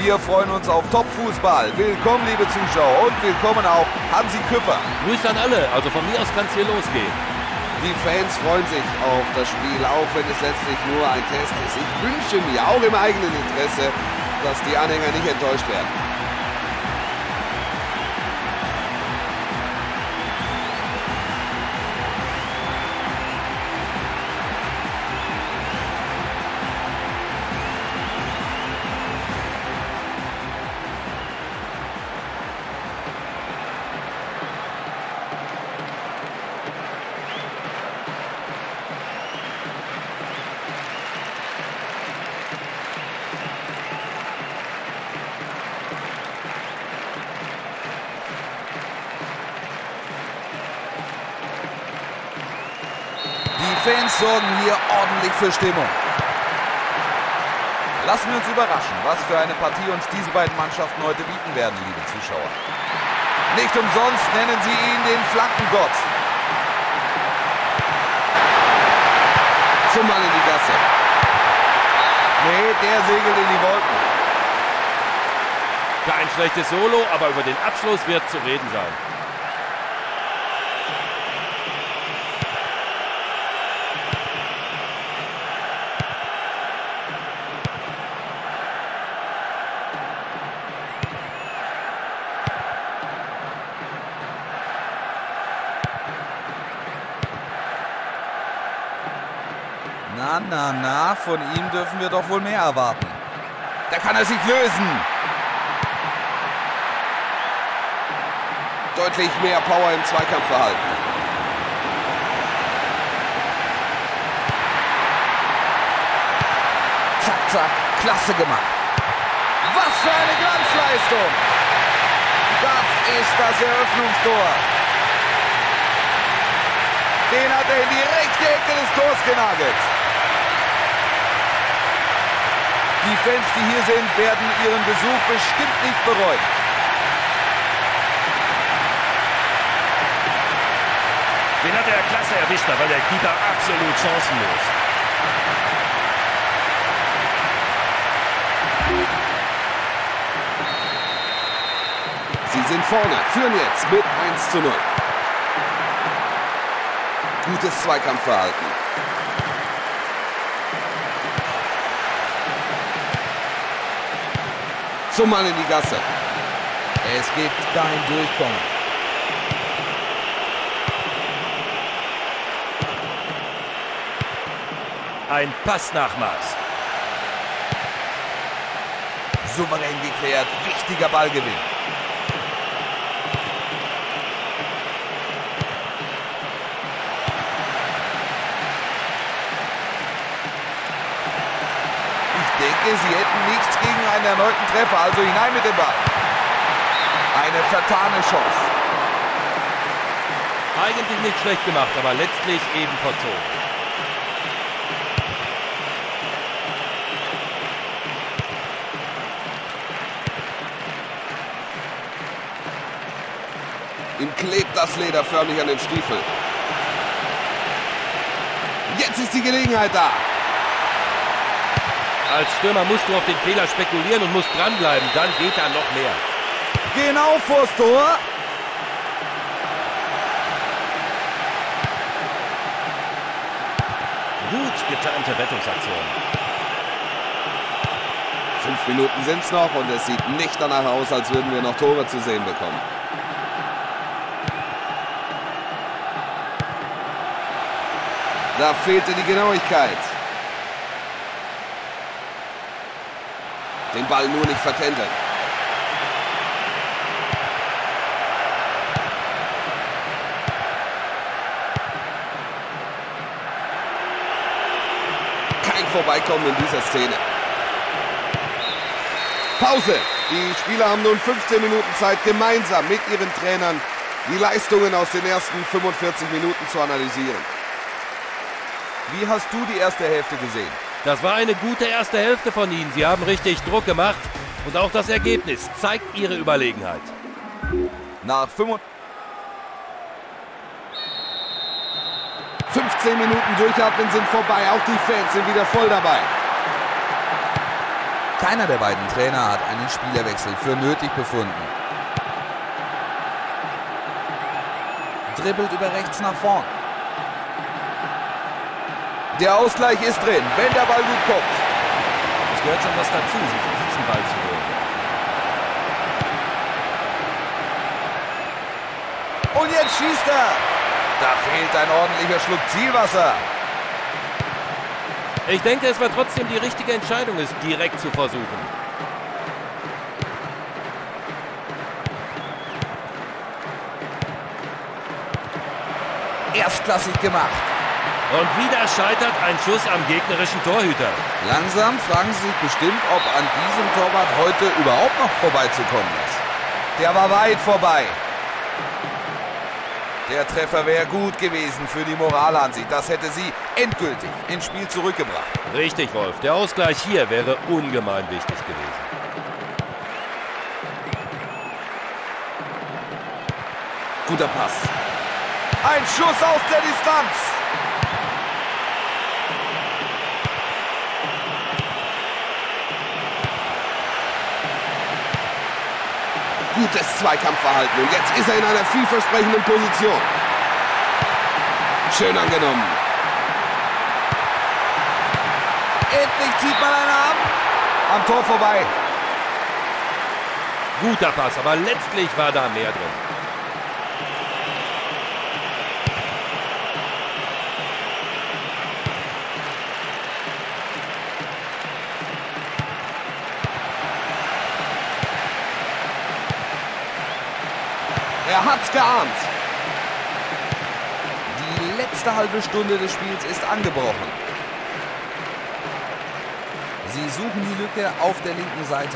Wir freuen uns auf Top-Fußball. Willkommen, liebe Zuschauer, und willkommen auch Hansi Küpper. Grüß an alle, also von mir aus kann es hier losgehen. Die Fans freuen sich auf das Spiel, auch wenn es letztlich nur ein Test ist. Ich wünsche mir auch im eigenen Interesse, dass die Anhänger nicht enttäuscht werden. Die Fans sorgen hier ordentlich für Stimmung. Lassen wir uns überraschen, was für eine Partie uns diese beiden Mannschaften heute bieten werden, liebe Zuschauer. Nicht umsonst nennen sie ihn den Flankengott. Zum Mann in die Gasse. Nee, der segelt in die Wolken. Kein schlechtes Solo, aber über den Abschluss wird zu reden sein. Na, von ihm dürfen wir doch wohl mehr erwarten. Da kann er sich lösen. Deutlich mehr Power im Zweikampfverhalten. Zack, zack, klasse gemacht. Was für eine Glanzleistung. Das ist das Eröffnungstor. Den hat er in die rechte Ecke des Tors genagelt. Die Fans, die hier sind, werden ihren Besuch bestimmt nicht bereuen. Den hat er klasse erwischt, da war der Keeper absolut chancenlos. Sie sind vorne, führen jetzt mit 1:0. Gutes Zweikampfverhalten. Zum Mann in die Gasse. Es gibt kein Durchkommen. Ein Passnachmaß. Souverän geklärt, wichtiger Ballgewinn. Ich denke, sie hätten nichts gegen einen erneuten Treffer, also hinein mit dem Ball. Eine vertane Chance. Eigentlich nicht schlecht gemacht, aber letztlich eben verzogen. Ihm klebt das Leder förmlich an den Stiefel. Jetzt ist die Gelegenheit da. Als Stürmer musst du auf den Fehler spekulieren und musst dranbleiben, dann geht da noch mehr. Genau vors Tor. Gut getarnte Rettungsaktion. 5 Minuten sind es noch und es sieht nicht danach aus, als würden wir noch Tore zu sehen bekommen. Da fehlte die Genauigkeit. Den Ball nur nicht vertändeln. Kein Vorbeikommen in dieser Szene. Pause. Die Spieler haben nun 15 Minuten Zeit, gemeinsam mit ihren Trainern die Leistungen aus den ersten 45 Minuten zu analysieren. Wie hast du die erste Hälfte gesehen? Das war eine gute erste Hälfte von ihnen. Sie haben richtig Druck gemacht und auch das Ergebnis zeigt ihre Überlegenheit. Nach 15 Minuten durchatmen sind vorbei. Auch die Fans sind wieder voll dabei. Keiner der beiden Trainer hat einen Spielerwechsel für nötig befunden. Dribbelt über rechts nach vorn. Der Ausgleich ist drin, wenn der Ball gut kommt. Es gehört schon was dazu, sich diesen Ball zu holen. Und jetzt schießt er. Da fehlt ein ordentlicher Schluck Zielwasser. Ich denke, es war trotzdem die richtige Entscheidung, es direkt zu versuchen. Erstklassig gemacht. Und wieder scheitert ein Schuss am gegnerischen Torhüter. Langsam fragen Sie sich bestimmt, ob an diesem Torwart heute überhaupt noch vorbeizukommen ist. Der war weit vorbei. Der Treffer wäre gut gewesen für die Moral an sie. Das hätte sie endgültig ins Spiel zurückgebracht. Richtig, Wolf. Der Ausgleich hier wäre ungemein wichtig gewesen. Guter Pass. Ein Schuss aus der Distanz. Gutes Zweikampfverhalten und jetzt ist er in einer vielversprechenden Position. Schön angenommen. Endlich zieht man einen ab. Am Tor vorbei. Guter Pass, aber letztlich war da mehr drin. Er hat's geahnt. Die letzte halbe Stunde des Spiels ist angebrochen. Sie suchen die Lücke auf der linken Seite.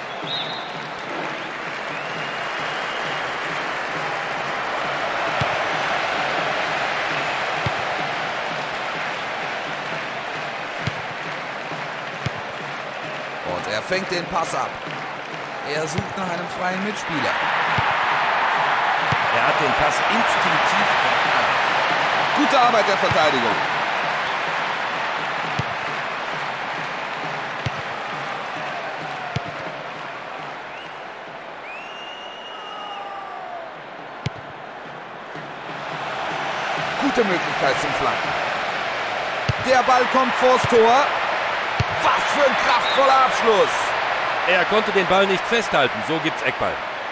Und er fängt den Pass ab. Er sucht nach einem freien Mitspieler. Er hat den Pass instinktiv erkannt. Gute Arbeit der Verteidigung. Gute Möglichkeit zum Flanken. Der Ball kommt vors Tor. Was für ein kraftvoller Abschluss. Er konnte den Ball nicht festhalten, so gibt's Eckball.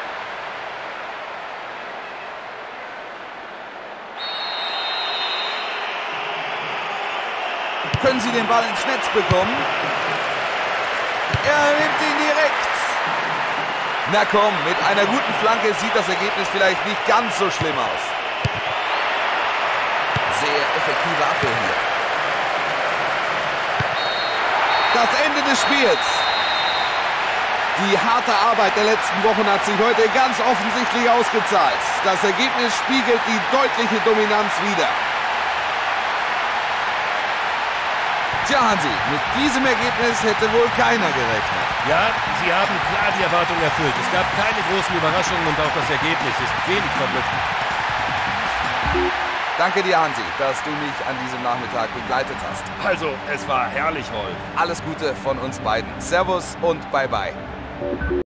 Können Sie den Ball ins Netz bekommen? Er nimmt ihn direkt. Na komm, mit einer guten Flanke sieht das Ergebnis vielleicht nicht ganz so schlimm aus. Sehr effektive Abwehr hier. Das Ende des Spiels. Die harte Arbeit der letzten Wochen hat sich heute ganz offensichtlich ausgezahlt. Das Ergebnis spiegelt die deutliche Dominanz wider. Tja, Hansi, mit diesem Ergebnis hätte wohl keiner gerechnet. Ja, sie haben klar die Erwartung erfüllt. Es gab keine großen Überraschungen und auch das Ergebnis ist wenig verblüffend. Danke dir, Hansi, dass du mich an diesem Nachmittag begleitet hast. Also, es war herrlich, Wolf. Alles Gute von uns beiden. Servus und Bye-bye.